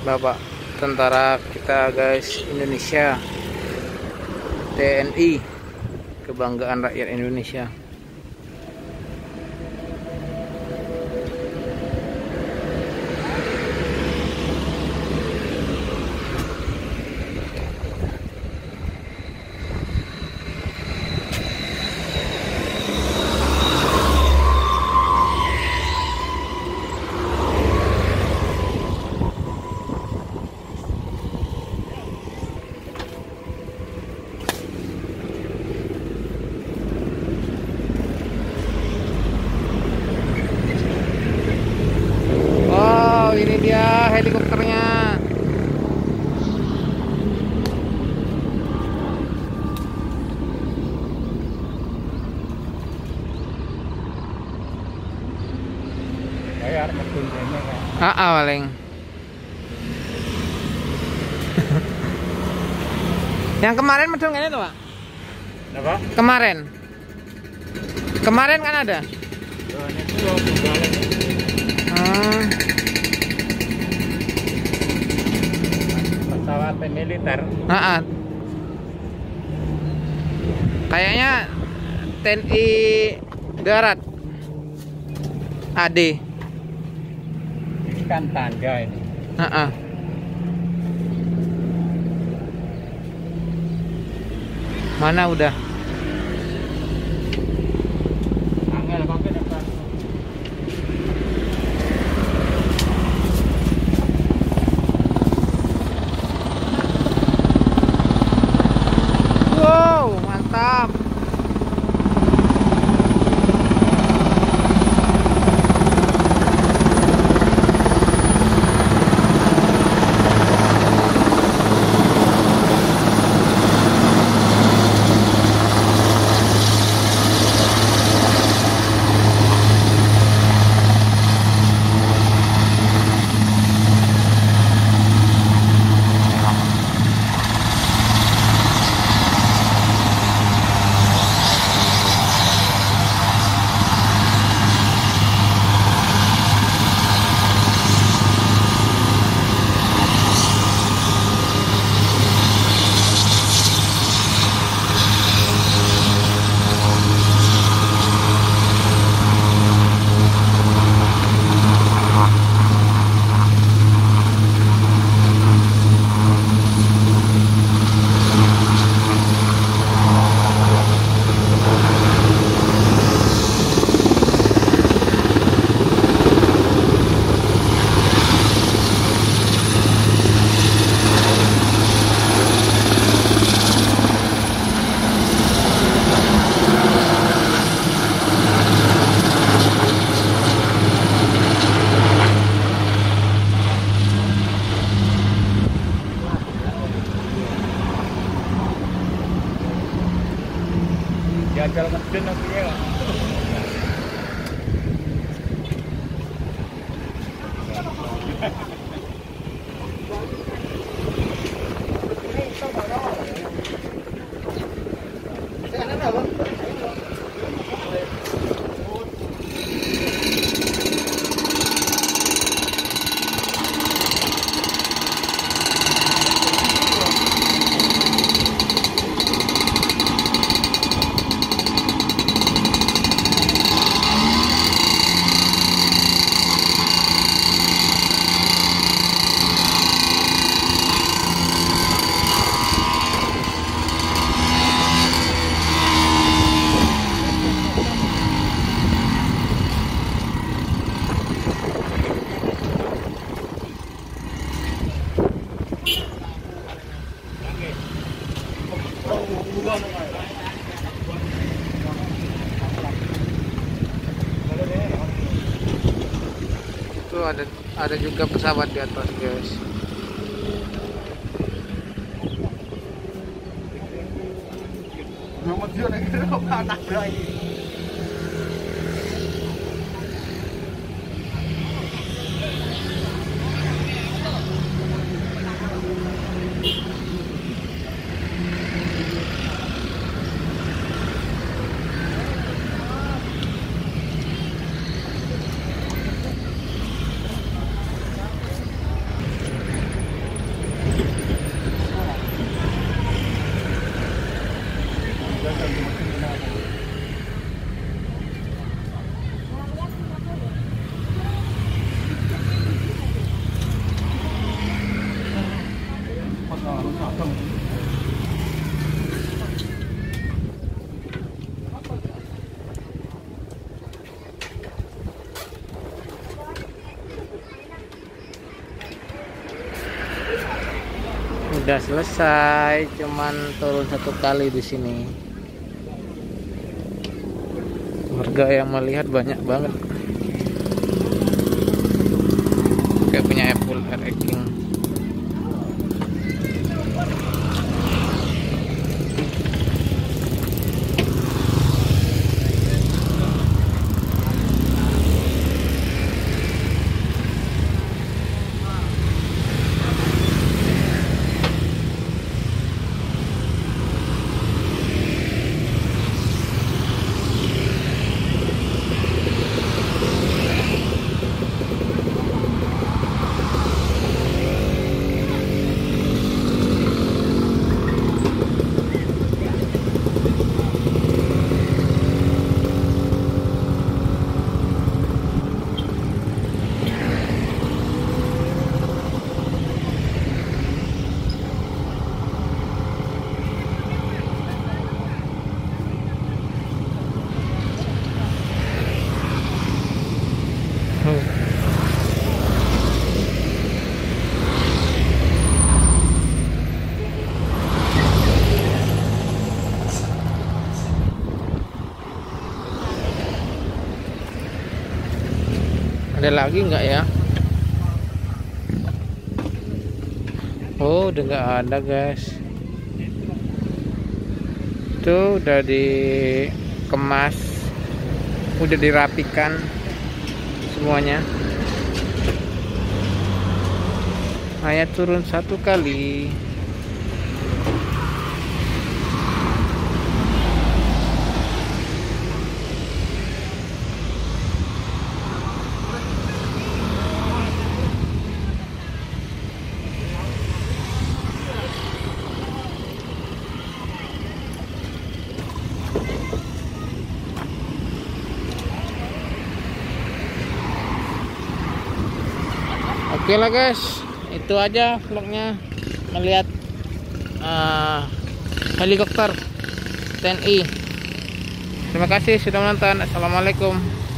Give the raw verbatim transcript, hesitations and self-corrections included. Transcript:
Bapak tentara kita guys, Indonesia, T N I, kebanggaan rakyat Indonesia. Ini dia helikopternya. Bayar medun ini kan. Ah, ah paling. Yang kemarin medun ini tuh, Pak. Apa? Kemarin. Kemarin kan ada. Oh, ini tuh balik. Hmm. Pesawat militer. Ah, ah. Kayaknya T N I darat. A D. Ini kan tanda ini. Ah, ah. Mana udah? Angel kok ke depan. Wow, mantap. Jajal medun nanti ya. Itu ada ada juga pesawat di atas, guys. Nomor dia nek kok anak bayi. Udah selesai, cuman turun satu kali di sini. Warga yang melihat banyak banget. Kayak punya Apple Air King. Ada lagi nggak ya? Oh, udah nggak ada guys. Itu udah dikemas, udah dirapikan semuanya. Hanya turun satu kali. Oke lah guys, itu aja vlognya melihat uh, helikopter T N I. Terima kasih sudah menonton. Assalamualaikum.